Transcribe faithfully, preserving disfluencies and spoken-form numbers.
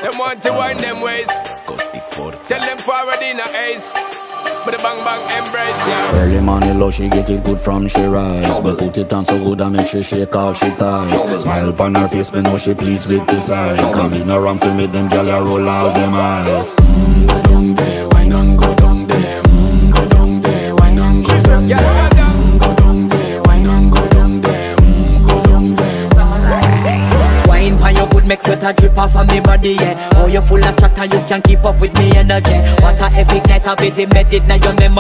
Them want to wind them ways. Tell them forward in a ace. But the bang bang embrace, yeah. Early morning love, she get it good from she rise. But put it on so good and make she shake all she ties. Smile upon her face, me know she pleased with this eyes. Come in around to make them gyal a roll out them eyes. Mm, go down there, wine and go down there. Mm, go down there, wine and go down there. Mm, go down there, wine and go down there. Mm, go down there. Wine for your good, make sweat a drip off of me body, yeah. Oh, you full of chatter, you can't keep up with me energy. What a epic night of it, embedded now your memory.